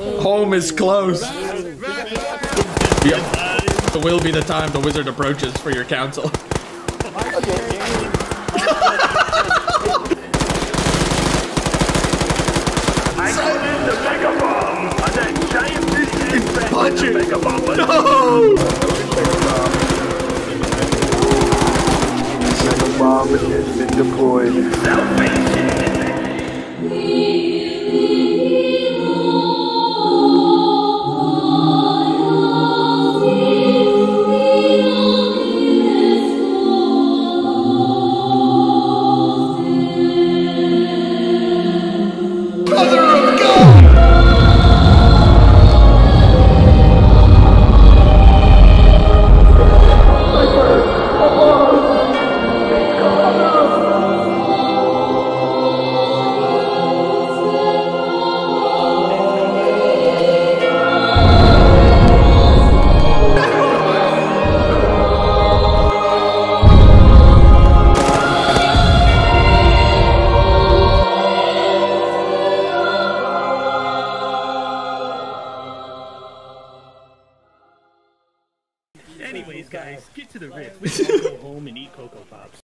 Home is close. Yep. It will be the time the wizard approaches for your counsel. Punch it! No! Mega bomb has been deployed. Anyways, guys, get to the riff. We can go home and eat Cocoa Pops.